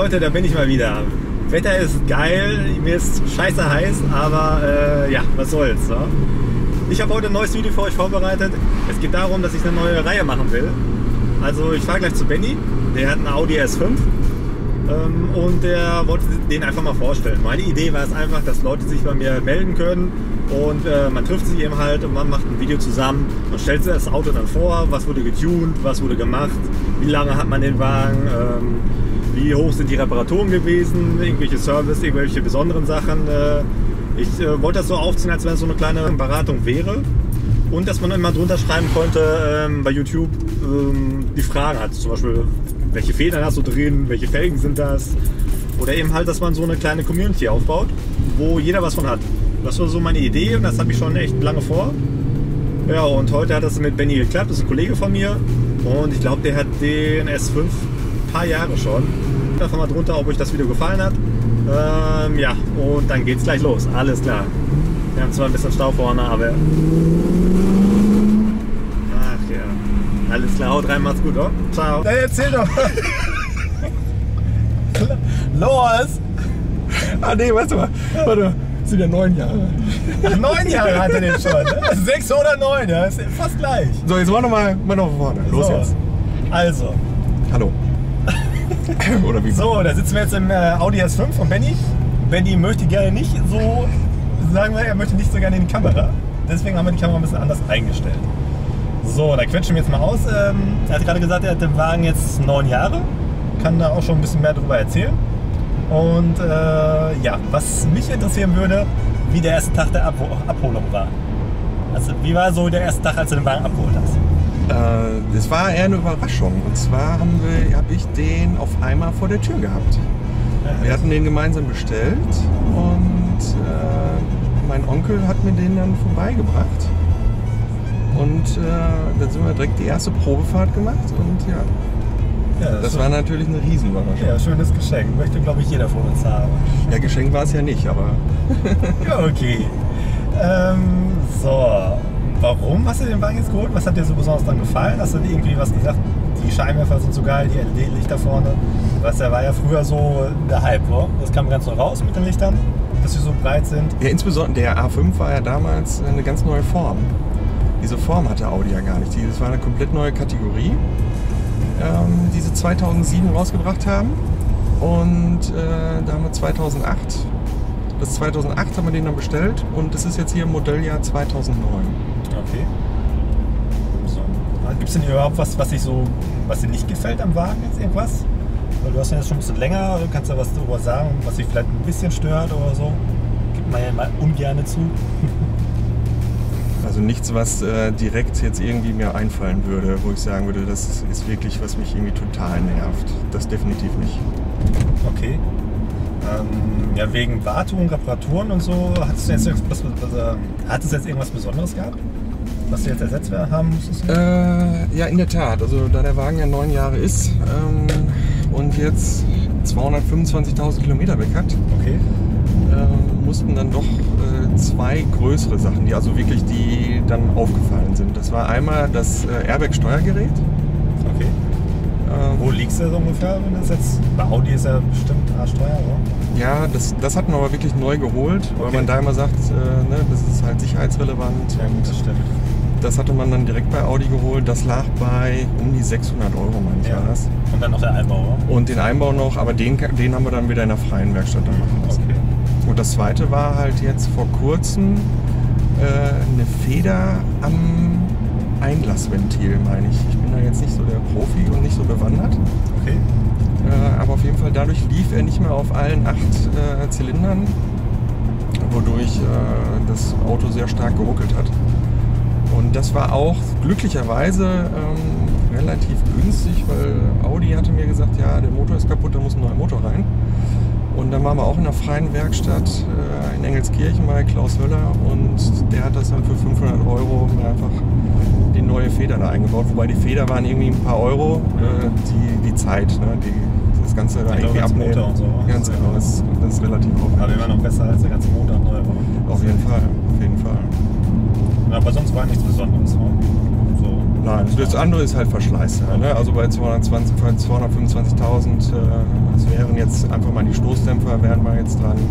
Leute, da bin ich mal wieder. Wetter ist geil, mir ist scheiße heiß, aber ja, was soll's. Ne? Ich habe heute ein neues Video für euch vorbereitet. Es geht darum, dass ich eine neue Reihe machen will. Also ich fahre gleich zu Benny, der hat einen Audi S5 und der wollte den einfach mal vorstellen. Meine Idee war es einfach, dass Leute sich bei mir melden können und man trifft sich eben halt und man macht ein Video zusammen und stellt sich das Auto dann vor, was wurde getuned, was wurde gemacht, wie lange hat man den Wagen, wie hoch sind die Reparaturen gewesen, irgendwelche Service, irgendwelche besonderen Sachen. Ich wollte das so aufziehen, als wenn es so eine kleine Beratung wäre. Und dass man immer drunter schreiben konnte bei YouTube die Fragen hat. Zum Beispiel, welche Federn hast du drin, welche Felgen sind das? Oder eben halt, dass man so eine kleine Community aufbaut, wo jeder was von hat. Das war so meine Idee und das habe ich schon echt lange vor. Ja, und heute hat das mit Benny geklappt, das ist ein Kollege von mir. Und ich glaube, der hat den S5 ein paar Jahre schon. Einfach mal drunter, ob euch das Video gefallen hat. Ja, und dann geht's gleich los. Alles klar. Wir haben zwar ein bisschen Stau vorne, aber... Ach ja. Alles klar, haut rein, macht's gut, oder? Ciao. Na, erzähl doch. Los! Ah nee, warte mal. Warte, das sind ja 9 Jahre. Ach, 9 Jahre hat er den schon. Ne? 6 oder 9, ja, ist fast gleich. So, jetzt machen wir mal noch vorne. Los so, jetzt. Also. Hallo. Oder wie? So, da sitzen wir jetzt im Audi S5 von Benny. Benny möchte gerne nicht so, sagen wir, er möchte nicht so gerne in die Kamera. Deswegen haben wir die Kamera ein bisschen anders eingestellt. So, da quetschen wir jetzt mal aus. Er hat gerade gesagt, er hat den Wagen jetzt 9 Jahre. Kann da auch schon ein bisschen mehr darüber erzählen. Und ja, was mich interessieren würde, wie der erste Tag der Abholung war. Also, wie war so der erste Tag, als du den Wagen abgeholt hast? Das war eher eine Überraschung. Und zwar habe ich den auf einmal vor der Tür gehabt. Wir hatten den gemeinsam bestellt und mein Onkel hat mir den dann vorbeigebracht. Und dann sind wir direkt die erste Probefahrt gemacht und ja, das war natürlich eine Riesenüberraschung. Ja, schönes Geschenk. Möchte, glaube ich, jeder von uns haben. Ja, Geschenk war es ja nicht, aber... Ja, okay. So, warum hast du den Wagen jetzt geholt? Was hat dir so besonders dann gefallen? Hast du irgendwie was gesagt? Die Scheinwerfer sind so geil, die LED-Lichter vorne. Der war ja früher so der Hype, oder? Das kam ganz neu raus mit den Lichtern, dass sie so breit sind. Ja, insbesondere der A5 war ja damals eine ganz neue Form. Diese Form hatte Audi ja gar nicht. Das war eine komplett neue Kategorie, die sie 2007 rausgebracht haben. Und da haben wir 2008. Das 2008 haben wir den dann bestellt und das ist jetzt hier im Modelljahr 2009. Okay. So. Gibt es denn überhaupt was dir nicht gefällt am Wagen jetzt irgendwas? Weil du hast ja jetzt schon ein bisschen länger, du kannst ja was darüber sagen, was dich vielleicht ein bisschen stört oder so. Gibt man ja mal ungerne zu. Also nichts, was direkt jetzt irgendwie mir einfallen würde, wo ich sagen würde, das ist wirklich, was mich irgendwie total nervt. Das definitiv nicht. Okay. Ja, wegen Wartung, Reparaturen und so, hat es jetzt irgendwas Besonderes gehabt? Was du jetzt ersetzt haben musstest? Ja, in der Tat. Also da der Wagen ja 9 Jahre ist und jetzt 225.000 Kilometer weg hat, okay. Mussten dann doch 2 größere Sachen, die dann aufgefallen sind. Das war einmal das Airbag-Steuergerät. Okay. Wo liegst du so ungefähr, wenn das jetzt? Bei Audi ist ja bestimmt arschteuer, oder? Ja, das hat man aber wirklich neu geholt, weil man da immer sagt, ne, das ist halt sicherheitsrelevant. Ja, gut, das stimmt. Das hatte man dann direkt bei Audi geholt. Das lag bei um die 600 Euro, meine ich, war das. Und dann noch der Einbau, oder? Und den Einbau noch, aber den haben wir dann wieder in der freien Werkstatt dann machen lassen. Okay. Und das zweite war halt jetzt vor kurzem eine Feder am Einlassventil, meine ich. Ich bin da jetzt nicht so der Profi und nicht so bewandert. Okay. Aber auf jeden Fall dadurch lief er nicht mehr auf allen 8 Zylindern, wodurch das Auto sehr stark geruckelt hat. Und das war auch glücklicherweise relativ günstig, weil Audi hatte mir gesagt, ja, der Motor ist kaputt, da muss ein neuer Motor rein. Und dann waren wir auch in der freien Werkstatt in Engelskirchen bei Klaus Höller und der hat das dann für 500 Euro mir einfach die neue Feder da eingebaut. Wobei die Feder waren irgendwie ein paar Euro, die Zeit, ne, das Ganze da irgendwie abnehmen. Motor und so. Ganz genau, das ist relativ aufwendig. Aber immer noch besser als der ganze Motor neu war. Auf jeden Fall, auf jeden Fall. Ja, aber sonst war nichts Besonderes. Ne? So. Nein, das andere ist halt Verschleißteil. Ne? Also bei 225.000, das wären jetzt einfach mal die Stoßdämpfer, wären wir jetzt dran.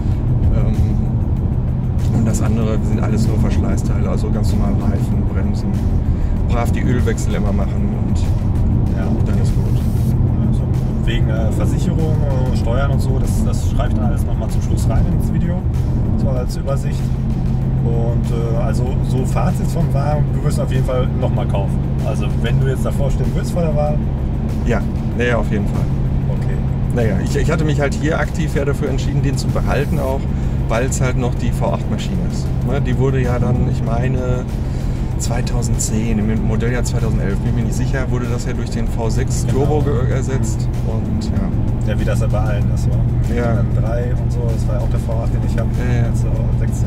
Und das andere sind alles nur Verschleißteile, also ganz normal Reifen, Bremsen, brav die Ölwechsel immer machen und dann ist gut. Also wegen Versicherung, Steuern und so, das schreibe ich dann alles nochmal zum Schluss rein ins Video, so als Übersicht. Und also so Fazit vom Wagen, du wirst auf jeden Fall nochmal kaufen. Also wenn du jetzt davor stehen willst vor der Wahl. Ja, naja, auf jeden Fall. Okay. Naja, ich hatte mich halt hier aktiv dafür entschieden, den zu behalten auch, weil es halt noch die V8-Maschine ist. Ne, die wurde ja dann, ich meine, 2010, im Modelljahr 2011, bin ich mir nicht sicher, wurde das ja durch den V6 Turbo ersetzt. Und ja. Ja, wie das ja bei allen ist, wa? Ja. M3 und so, das war ja auch der V8, den ich habe. Jetzt 16.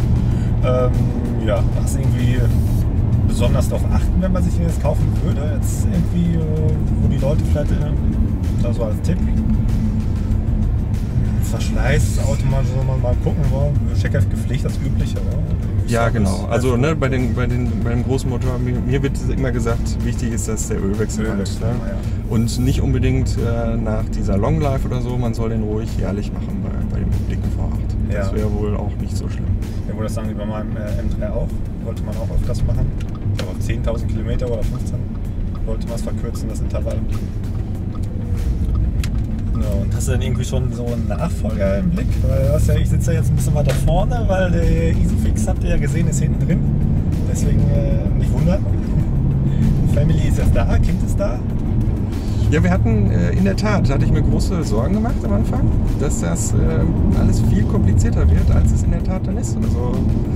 Ja, was irgendwie besonders darauf achten, wenn man sich den jetzt kaufen würde? Jetzt irgendwie, wo die Leute vielleicht, also als Tipp, Verschleißautomat, soll man mal gucken, Checkheft-Gepflegt, das Übliche, oder? Ja, genau. Also ne, bei dem großen Motor, mir wird immer gesagt, wichtig ist, dass der Ölwechsel halt. Ne? Ja. Und nicht unbedingt nach dieser Long Life oder so, man soll den ruhig jährlich machen bei dem dicken V8. Das wäre wohl auch nicht so schlimm. Ja, wo das sagen die bei meinem M3 auch, wollte man auch öfters machen. Ich glaube auf 10.000 Kilometer oder 15 wollte man es verkürzen, das Intervall. Ja, und hast du denn irgendwie schon so einen Nachfolger im Blick? Weil ich sitze ja jetzt ein bisschen weiter vorne, weil der Isofix, habt ihr ja gesehen, ist hinten drin. Deswegen nicht wundern. Family ist jetzt da, Kind ist da. Ja, wir hatten in der Tat, da hatte ich mir große Sorgen gemacht am Anfang, dass das alles viel komplizierter wird, als es in der Tat dann ist. Also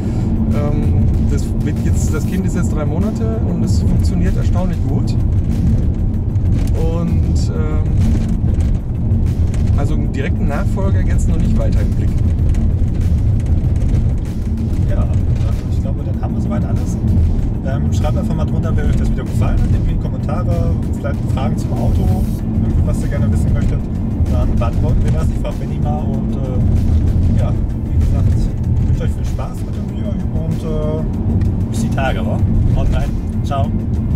das Kind ist jetzt 3 Monate und es funktioniert erstaunlich gut. Und also einen direkten Nachfolger jetzt noch nicht weiter im Blick. Ja, ich glaube, dann haben wir soweit alles. Schreibt einfach mal drunter, wenn euch das Video gefallen hat, irgendwie in Kommentare, vielleicht Fragen zum Auto, was ihr gerne wissen möchtet. Dann beantworten wir das. Ich frage Benni mal und ja, wie gesagt, ich wünsche euch viel Spaß mit dem Video und bis die Tage, wa? Haut rein. Ciao.